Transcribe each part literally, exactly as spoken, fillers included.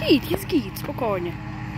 git, jest git, spokojnie.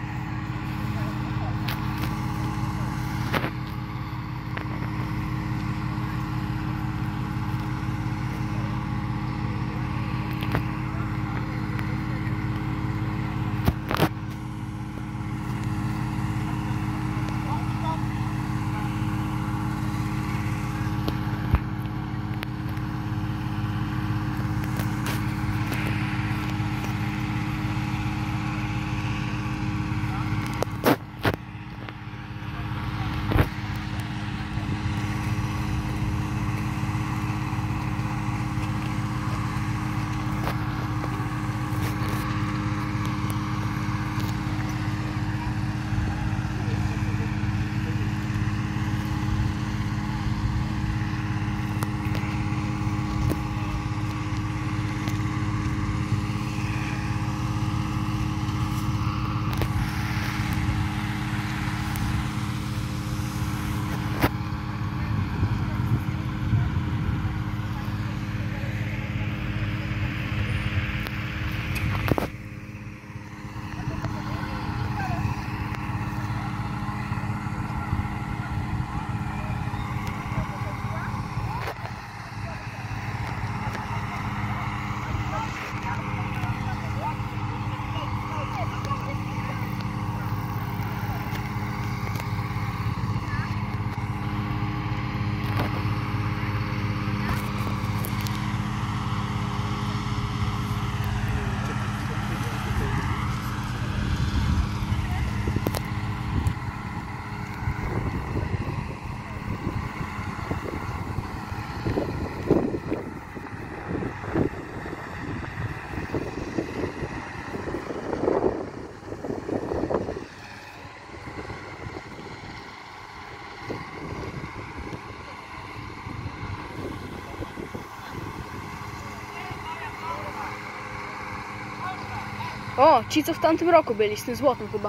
O, ci co w tamtym roku byli, z tym złotym chyba.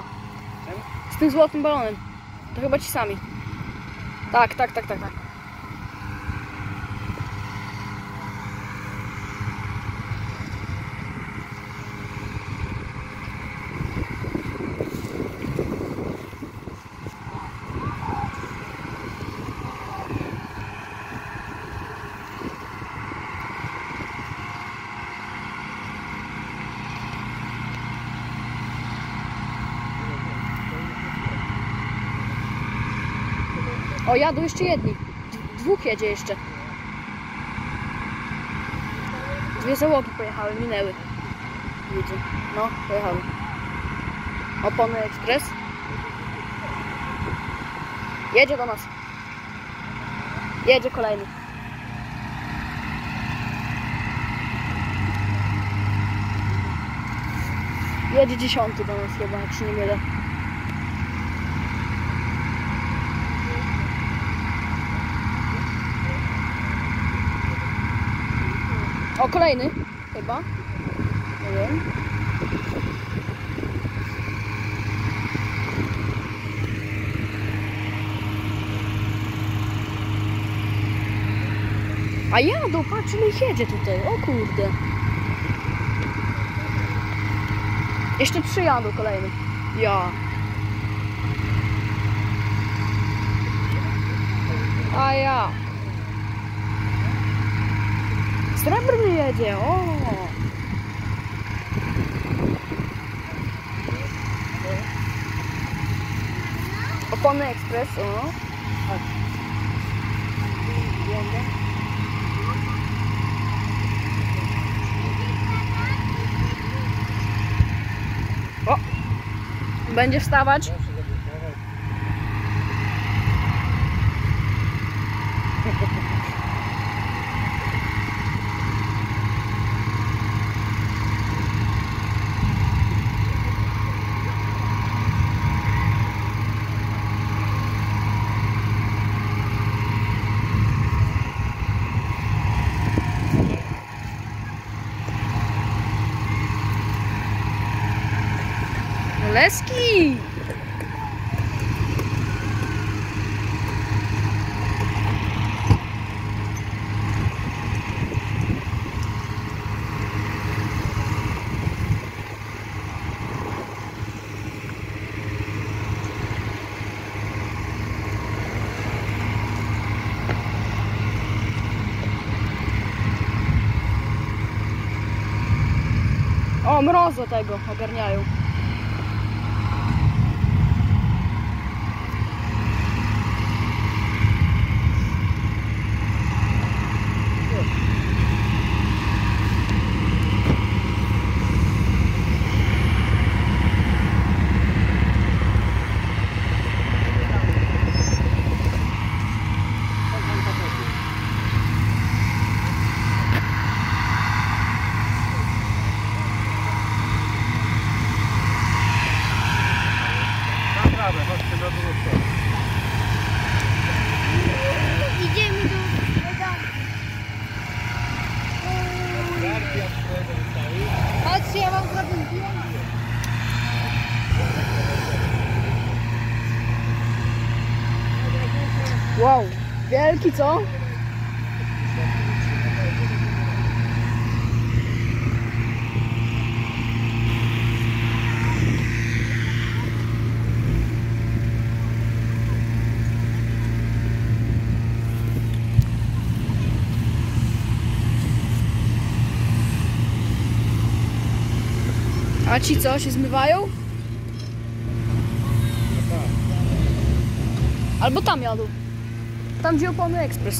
Z tym złotym balonem. To chyba ci sami. Tak, tak, tak, tak, tak. O, jadą jeszcze jedni. Dwóch jedzie jeszcze. Dwie załogi pojechały, minęły. Widzę. No, pojechały. Opony Ekspres. Jedzie do nas. Jedzie kolejny. Jedzie dziesiąty do nas chyba, jak się nie mylę. O, kolejny chyba. Nie wiem. A jadą, patrz ile ich jedzie tutaj. O kurde. Jeszcze trzy jadą kolejny. Ja. A ja. Srebrny jedzie, o! Opony Ekspres, o! O! Będzie wstawać? Leski! O, mrozo tego ogarniają. Idziemy do domu. Chodźcie, ja wam zrobię zdjęcie. Wow, wielki co? A ci co, się zmywają? Albo tam jadą. Tam gdzie opony ekspres.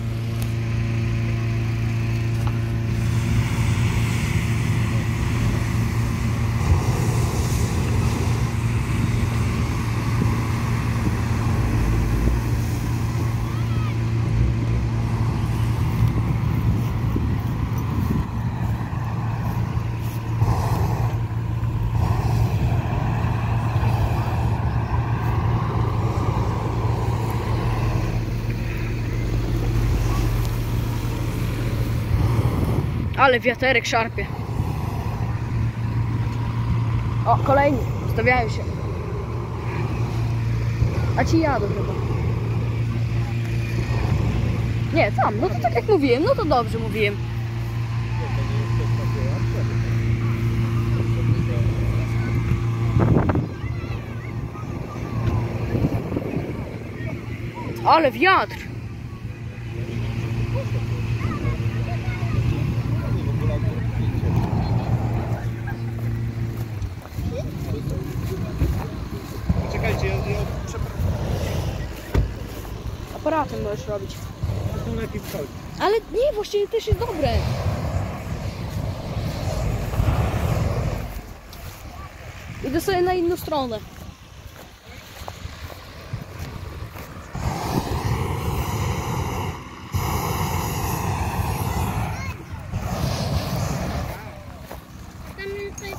Ale wiaterek szarpie. O, kolejni. Stawiają się. A ci jadą chyba. Nie, tam. No to tak jak mówiłem. No to dobrze mówiłem. Ale wiatr. Czekajcie, ja, ja Aparatem możesz robić. to lepiej wchodzi. Ale nie, właściwie też jest dobre. Idę sobie na inną stronę. Tam tutaj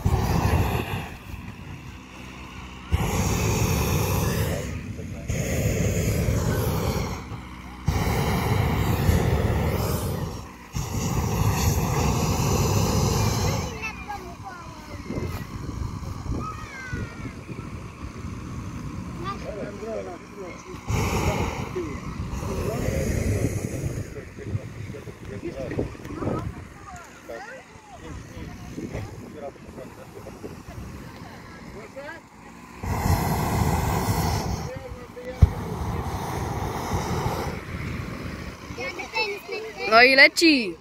No i leci.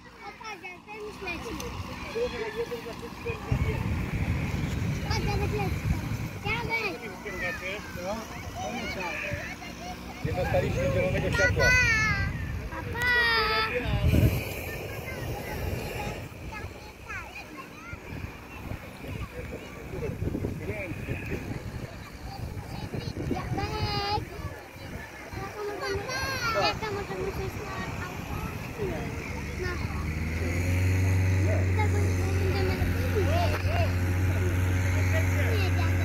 Nie dostaliśmy zielonego światła. Jaka możemy coś na... Tak będziemy... Nie, dziadek.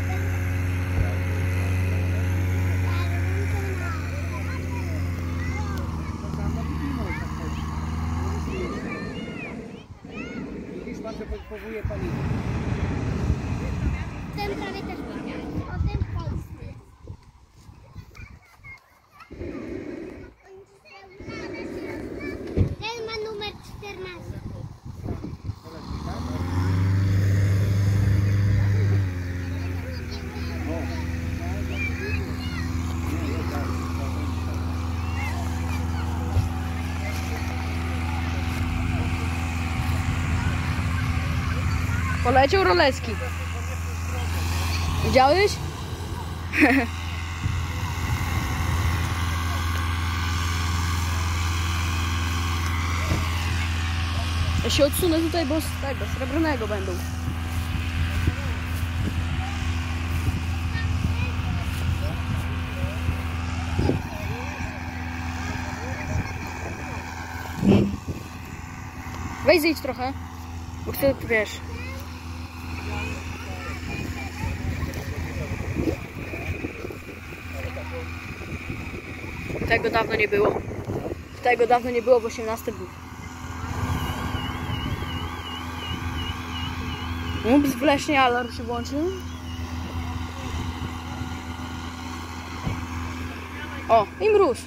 Widzisz pan, że powołuje paliwo. Ten prawie też powiedziałeś. O tym polskim. Ten ma numer czternaście. Poleciał Rolecki. Widziałeś? Ja się odsunę tutaj, bo z tego srebrnego będą. Weź zejdź trochę, bo chcę, wiesz. Tego dawno nie było. Tego dawno nie było w osiemnastym był. Ups, wleśnie alarm się włączył. O, i mróz.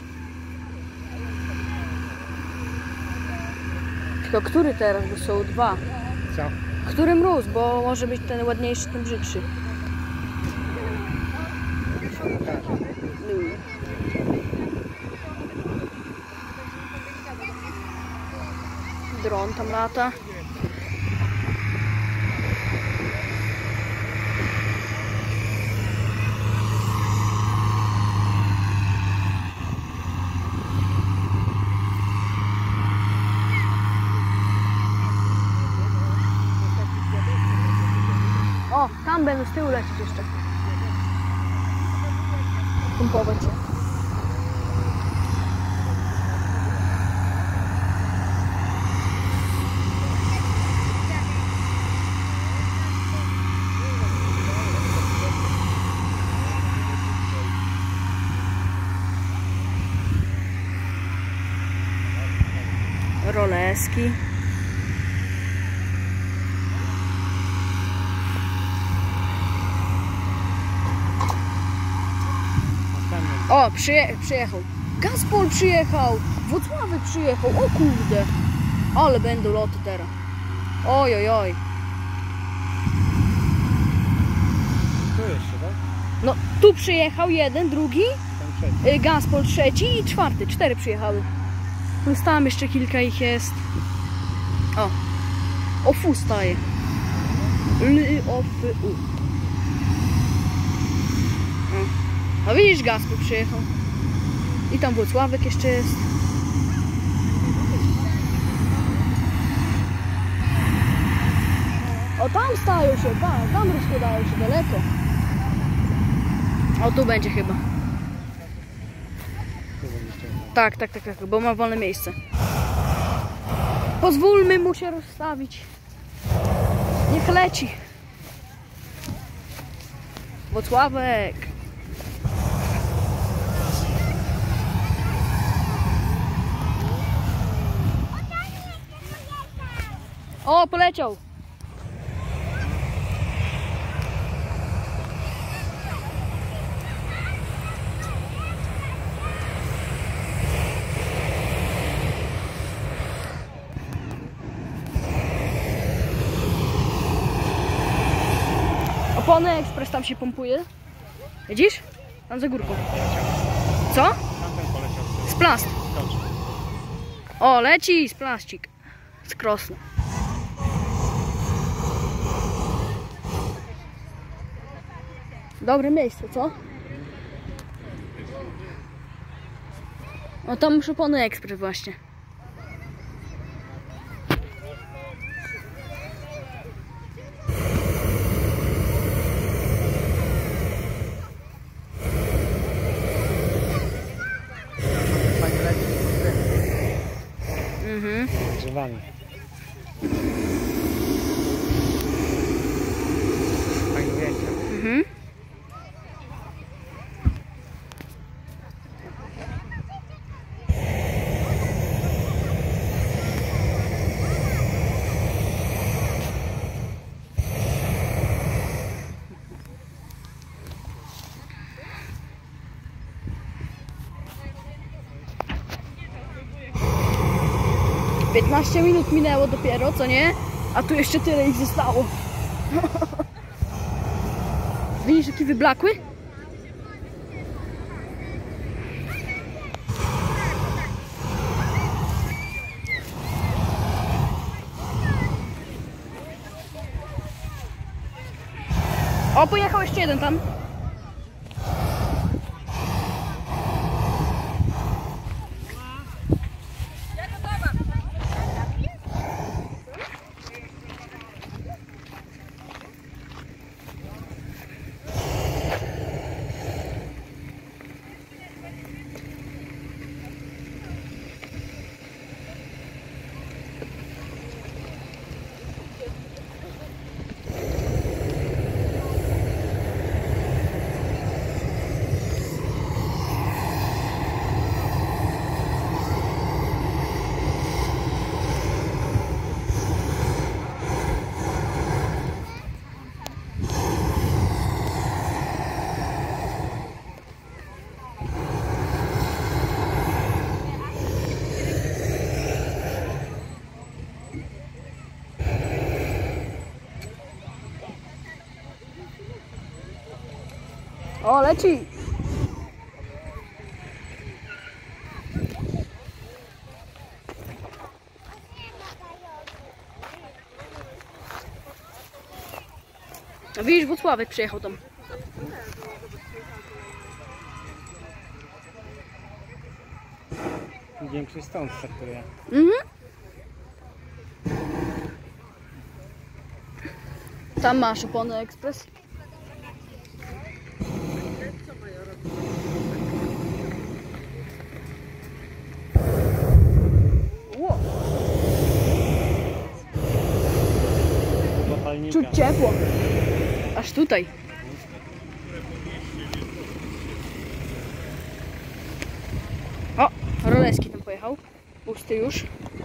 Tylko który teraz, bo są dwa. Co? Który mróz, bo może być ten ładniejszy, ten brzydszy. Dron tam lata. O, tam będą z tyłu lecieć jeszcze. Pompować się. Roleski. O, przyje przyjechał. Gazpol przyjechał. Włocławek przyjechał. O kurde. Ale będą loty teraz. Oj, oj, oj. Tu jeszcze, tak? No, tu przyjechał jeden, drugi. Tam trzeci. Y, Gazpol trzeci i czwarty. Cztery przyjechały. Plus tam jeszcze kilka ich jest. O. O fu staje. L, o, f, u. O. A widzisz, Gazpol przyjechał. I tam Włocławek jeszcze jest. O, tam stają się, tam, tam rozkładają się daleko. O, tu będzie chyba. Tak, tak, tak, tak, bo ma wolne miejsce. Pozwólmy mu się rozstawić. Niech leci. Włocławek. O, poleciał. Opony Ekspres tam się pompuje. Widzisz? Tam za górką. Co? Tamten poleciał. Z plast. O, leci z plastik. Z krosna. Dobre miejsce, co? O, tam muszę opony Ekspres właśnie. Mhm. Drzewami. Fajne ujęcia. Mhm. piętnaście minut minęło dopiero, co nie? A tu jeszcze tyle ich zostało. Widzisz, jaki wyblakły? O, pojechał jeszcze jeden tam. O, leci! A widzisz, Włocławek przyjechał tam. Większy stąd startuje. Mhm. Tam masz opony ekspres. Ło. Czuć ciepło. Aż tutaj. O, Roleski tam pojechał. Pusty już.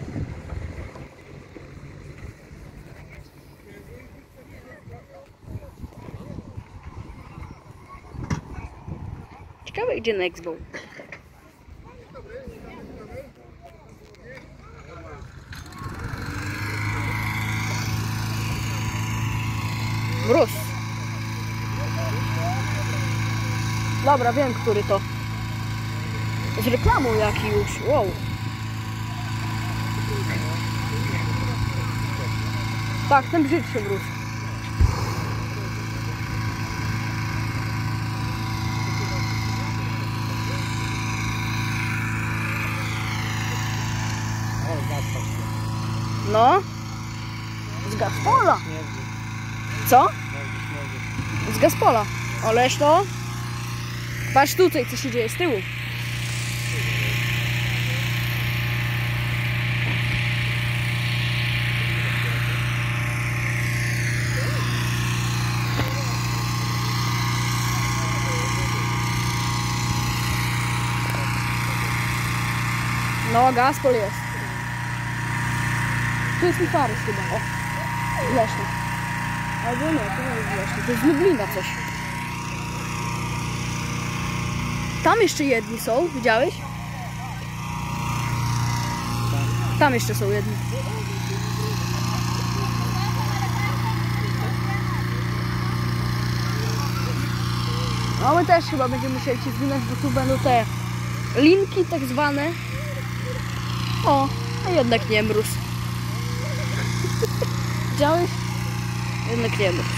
Ciekawe, gdzie Next był. Mróz. Dobra, wiem, który to. Z reklamą jaki już. Wow. Tak, ten brzydszy mróz. No. Z Gazpola. Co? Z Gazpola. Ależ to. Patrz tutaj, co się dzieje z tyłu. No, Gazpol jest. Tu jest mi Farys chyba. O, Leszno. Albo nie, to nie jest Leszno. To jest z Lublina coś. Tam jeszcze jedni są, widziałeś? Tam jeszcze są jedni. No my też chyba będziemy musieli się zwinąć, bo tu będą te linki tak zwane. O, a jednak nie mróz. Widziałeś? Jednak nie mróz.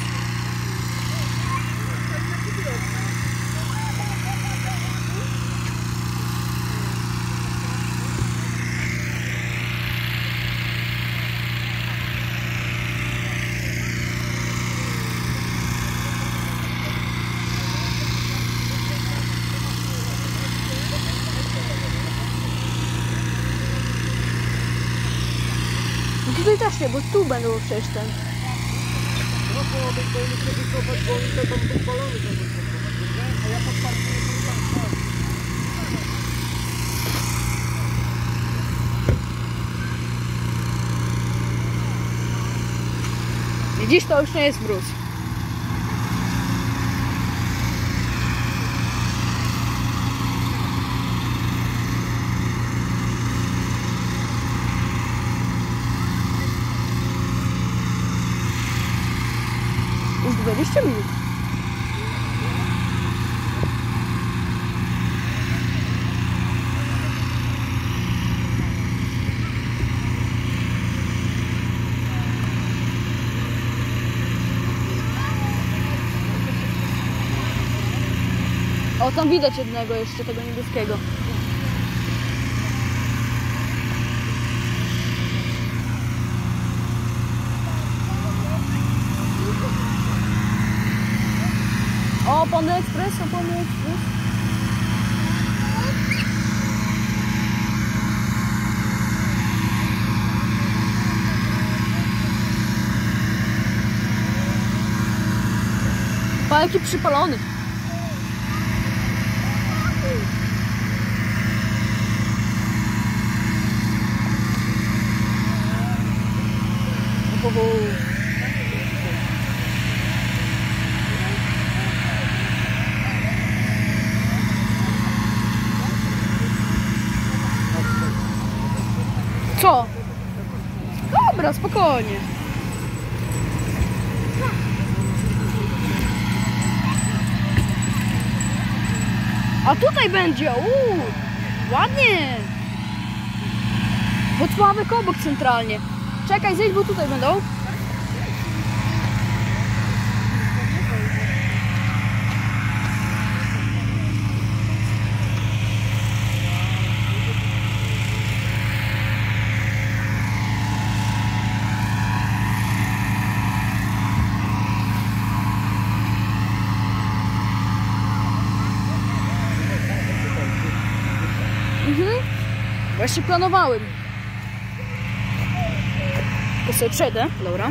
Tutaj też nie, bo tu będą przecież ten. No bo będą musieli kopać, bo oni te tam balony będą kopać, a ja podparkuję tam. Widzisz, to już nie jest mróz. Już dwadzieścia minut. O, tam widać jednego jeszcze, tego niebieskiego. O, Pony Express, o, Pony Express. Pa, jaki przypalony. Ohoho. Co? Dobra, spokojnie. A tutaj będzie, uuu, ładnie. Włocławek obok centralnie. Czekaj, zejdź, bo tutaj będą. Mhm. Właśnie planowałem. To sobie przejdę, dobra.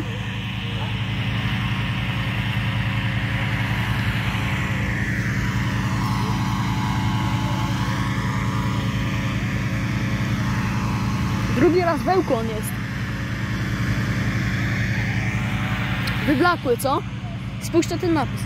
Drugi raz wełkon jest. Wyblakły, co? Spójrz na ten napis.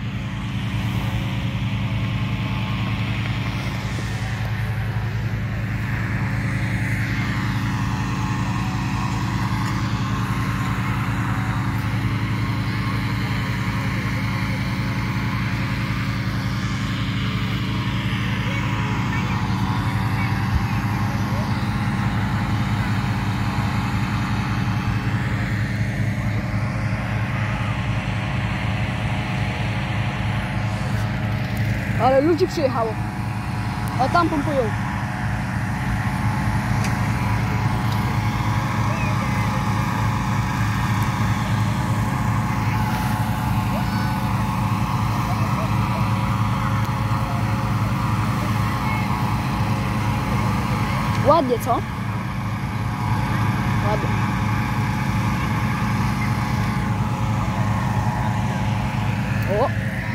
Ale ludzi przyjechało. A tam pompują. Ładnie, co? Ładnie. O!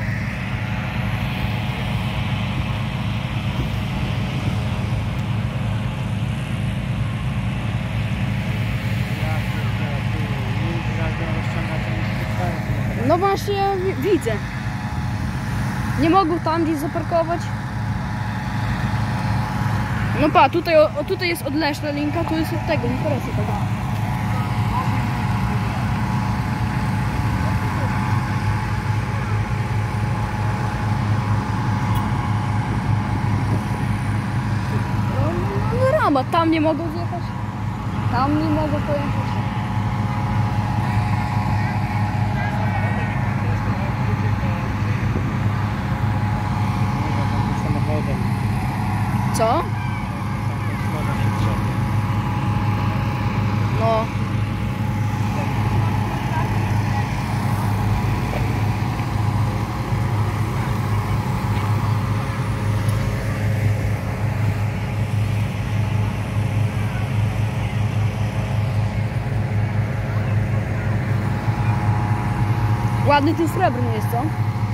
No właśnie, ja wi- widzę. Nie mogą tam gdzieś zaparkować. No pa, tutaj, o, tutaj jest odleżna linka, tu jest od tego, nie teraz tego. No, no, no rama, tam nie mogą zjechać. Tam nie mogą pojechać. Co? No. Ładny ten srebrny jest, co?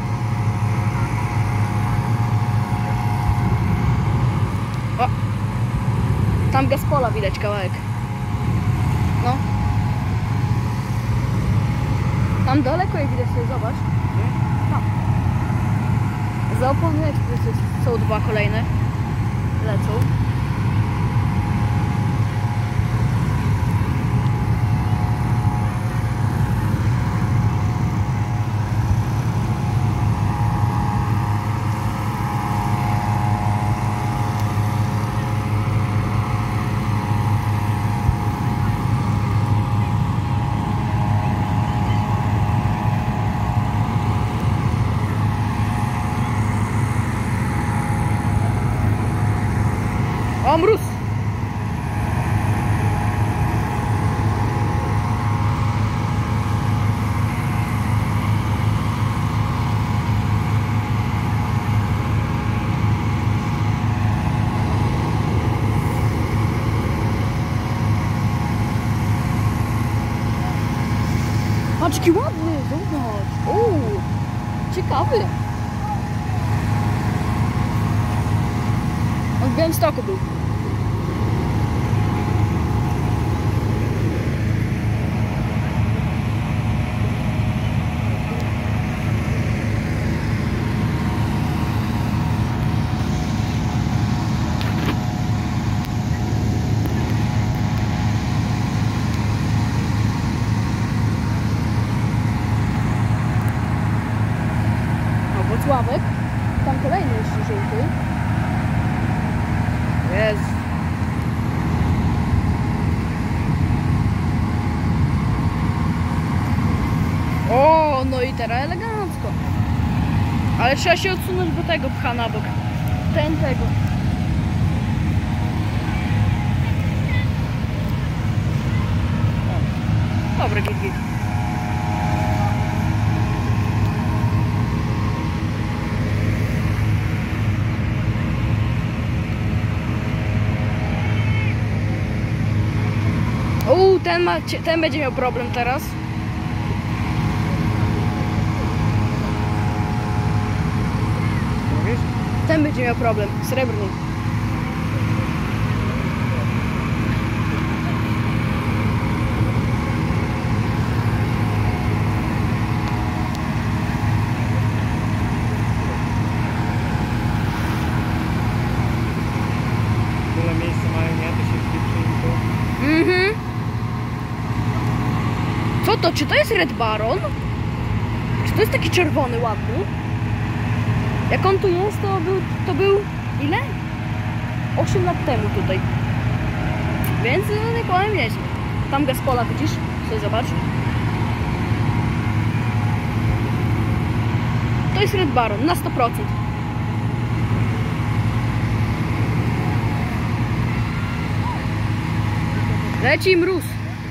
O! Tam Gaspola widać kawałek. No. Tam daleko je widać, sobie zobacz. Tam. Za opony Express są dwa kolejne. Lecą. Patrz, jaki ładny, zobacz. Uuu, ciekawy. On w Białymstoku był. Włocławek. Tam kolejny jeszcze żółty. Jest. O, no i teraz elegancko. Ale trzeba się odsunąć, bo tego pcha na bok. Ten tego. Dobra, git, git. Uuu, ten, ma, ten będzie miał problem teraz. Mówisz? Ten będzie miał problem, srebrny. Tyle miejsca mają, nie? To się wpieprzy. Mhm. Co to? Czy to jest Red Baron? Czy to jest taki czerwony, ładny? Jak on tu jest, to był, to był ile? osiem lat temu tutaj. Więc no, nie powiem nieźle. Tam Gaspola widzisz? Sobie zobacz. To jest Red Baron na sto procent. Leci mróz.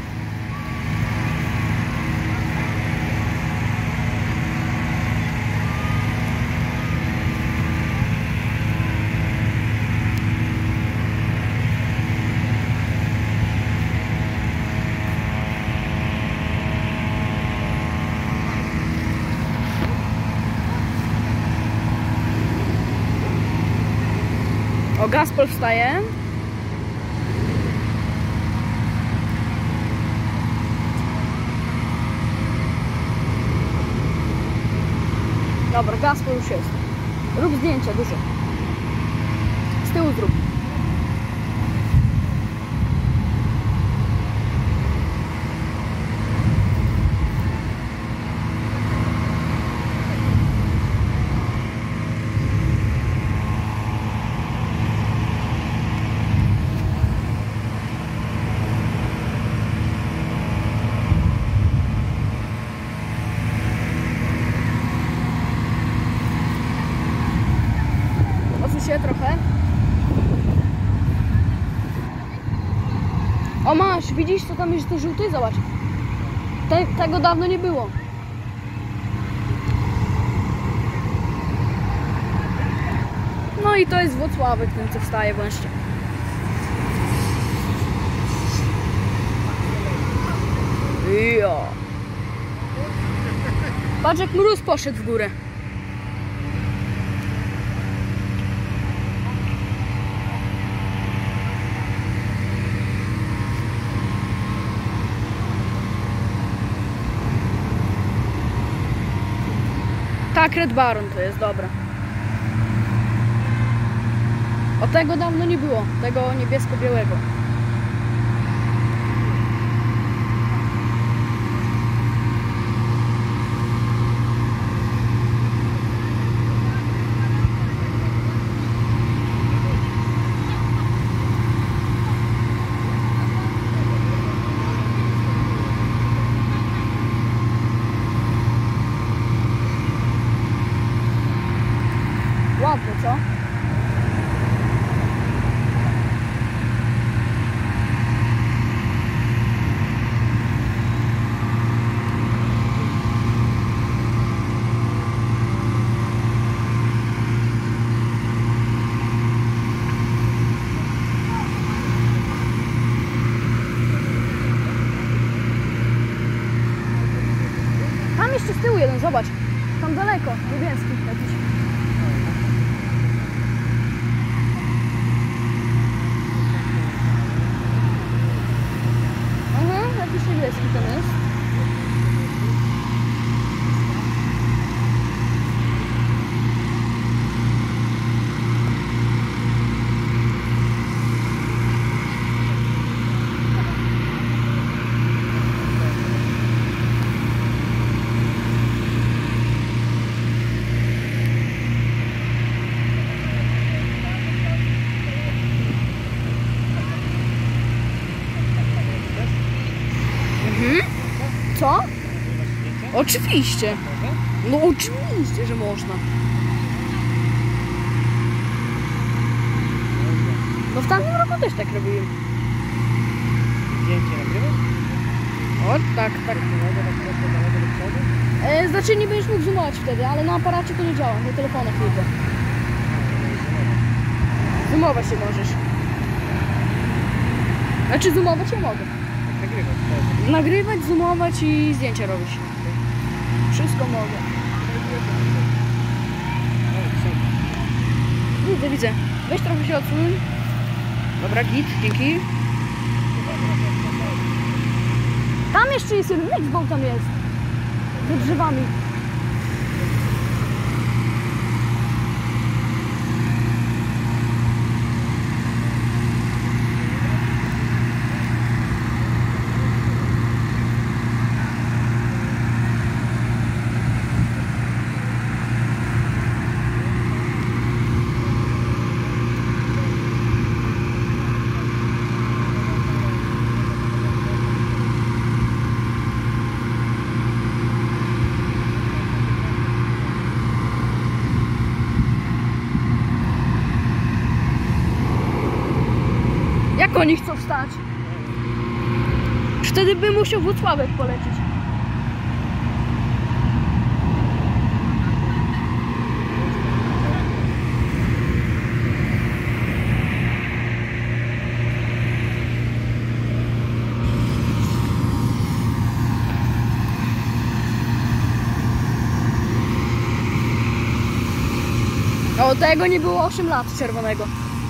O, Gaspol wstaje. Dobra, Gaspol już jest. Rób zdjęcia duże. Z tyłu zrób. Się trochę. O, masz, widzisz, co tam jest ten żółty? Zobacz. Te, tego dawno nie było. No i to jest Włocławek, ten co wstaje właśnie. Jo. Patrz, jak mróz poszedł w górę. Tak, Red Baron to jest, dobra. O, tego dawno nie było, tego niebiesko-białego. Ładne, co? jeszcze z tyłu jeden, zobacz. Tam daleko, niebieski jakiś. Aha, jakiś niebieski ten jest. Co? Oczywiście. No oczywiście, że można. No w tamtym roku też tak robiłem. Zdjęcie nagrywasz? O, tak, tak. E, znaczy nie będziesz mógł zoomować wtedy, ale na aparacie to nie działa, na telefonach tylko. Zoomować się możesz. Znaczy zoomować ja mogę. Nagrywać, tak. Nagrywać, zoomować i zdjęcia robić. Wszystko mogę. Widzę, widzę. Weź trochę się odsuń. Dobra, git, dzięki. Tam jeszcze jest jeden Nextbow, tam jest. Za drzewami. Jak oni chcą wstać? Wtedy by musiał Włocławek polecieć. O, tego nie było osiem lat czerwonego.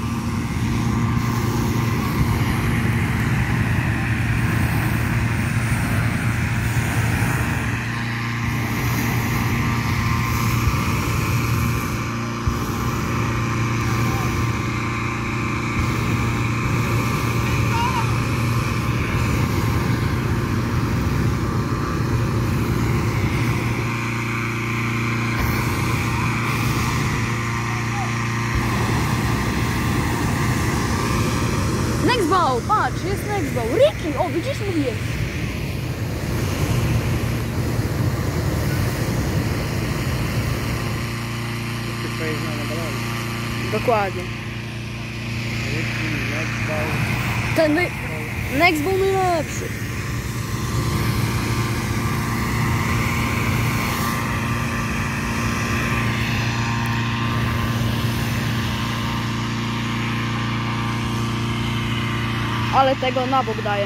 Nextbow, patrz, jest Nextbow. Ricky, o widzisz, mówiłem. Wszystkie twoje znane balony. Dokładnie. Ricky, Nextbow. Ten my... Nextbow najlepszy. Ale tego na bok daje.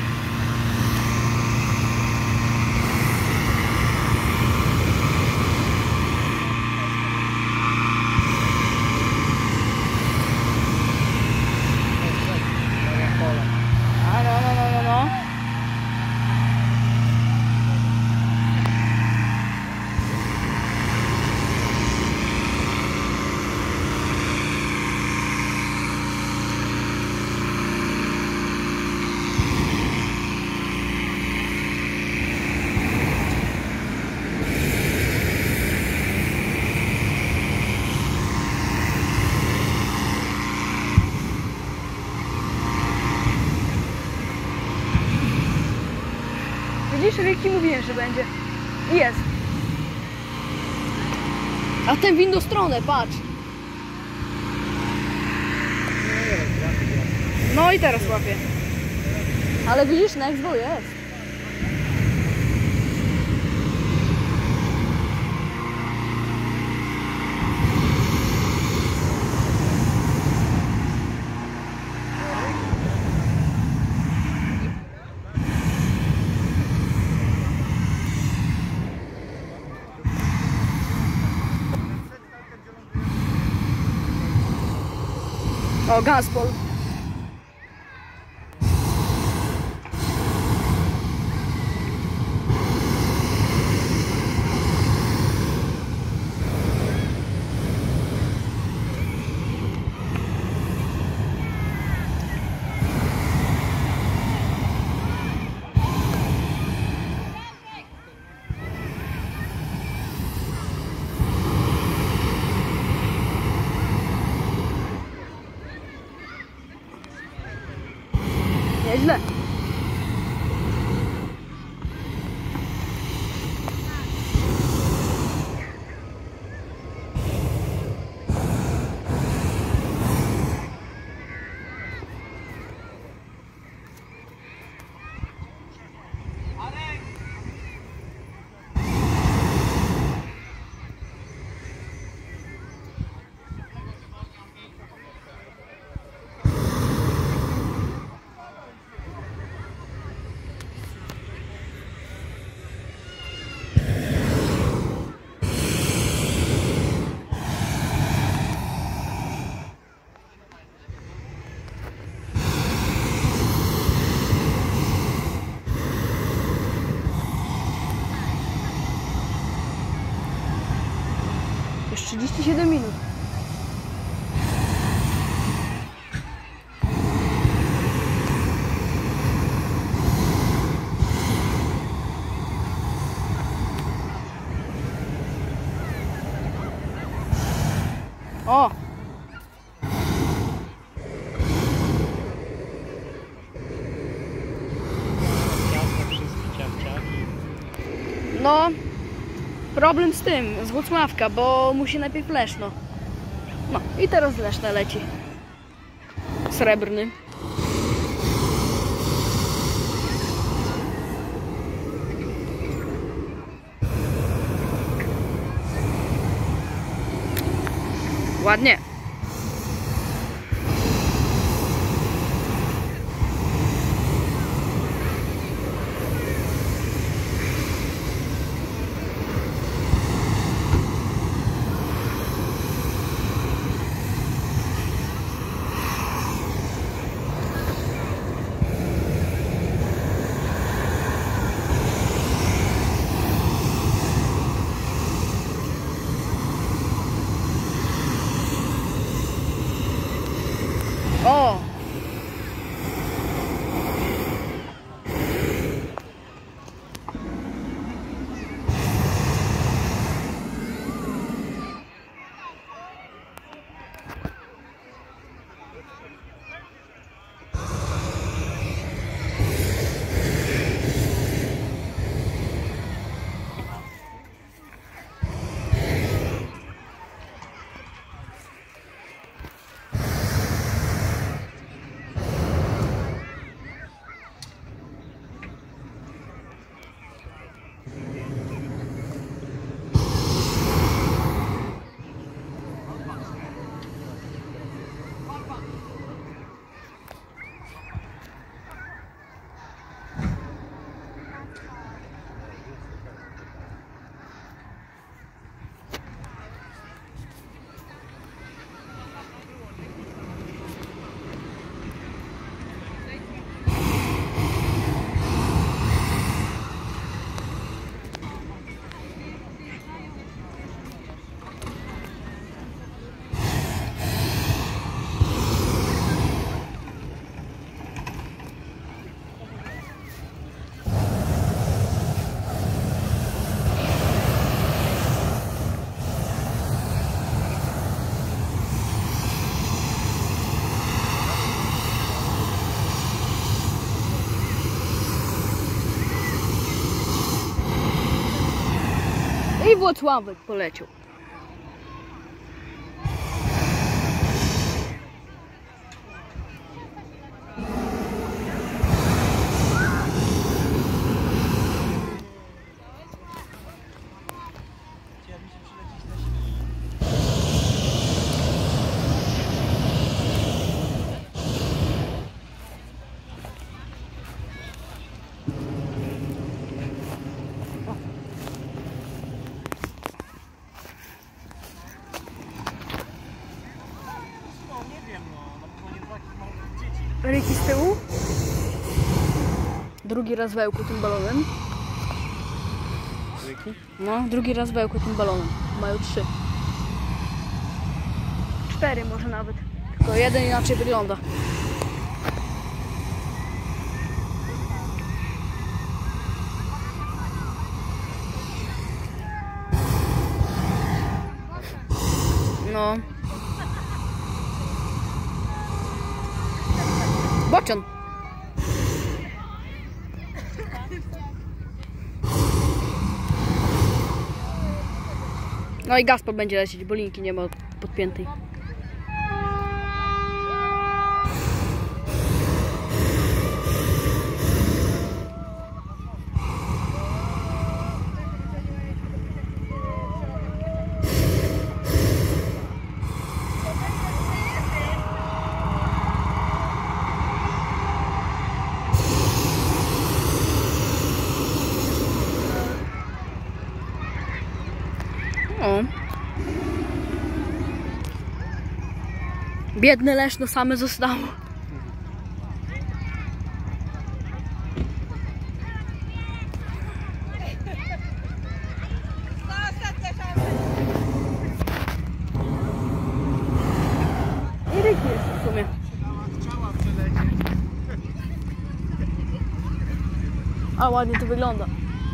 A no, no, no, no, no. Widzisz, Ricky, mówiłem, że będzie. I jest. A ten w inną stronę, patrz. No i teraz łapie. Ale widzisz, Nextbow jest. O, Gaspol. Nieźle. Już trzydzieści siedem minut. O! Ciasta, wszystkie ciapciaki. No, problem z tym, z Włocławka, bo musi najpierw Leszno. No i teraz Leszno leci. Srebrny. Ładnie. O! I Włocławek poleciał. Drugi raz wełku tym balonem. Dzięki. No, drugi raz wełku tym balonem. Mają trzy. Cztery może nawet. Tylko jeden inaczej wygląda. No. Bocian. No i Gaspar będzie lecieć, bo linki nie ma podpiętej. O. Biedne Leszno same zostało. I ryki jest w sumie. Chciała przelecieć. A ładnie to wygląda.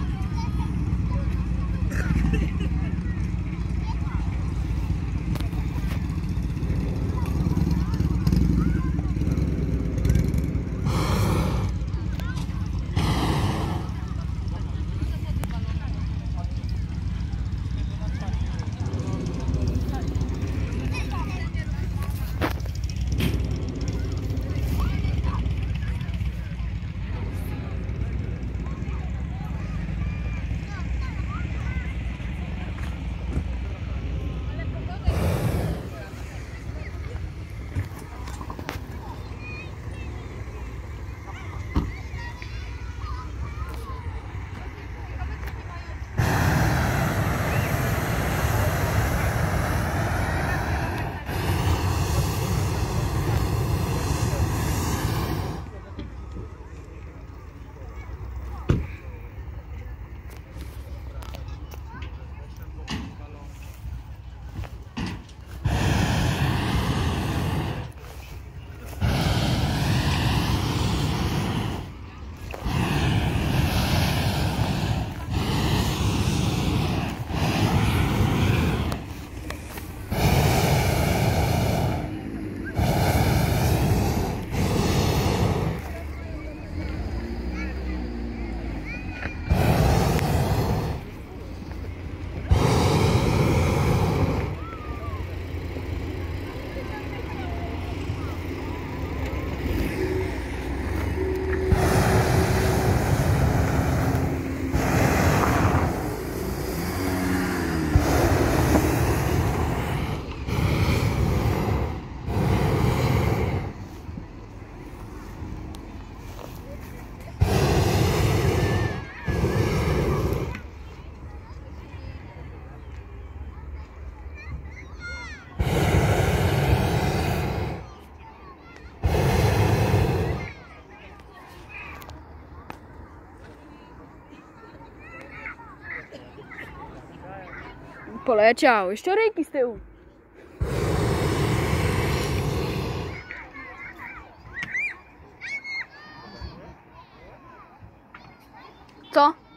Poleciał. Jeszcze ryki z tyłu. Co?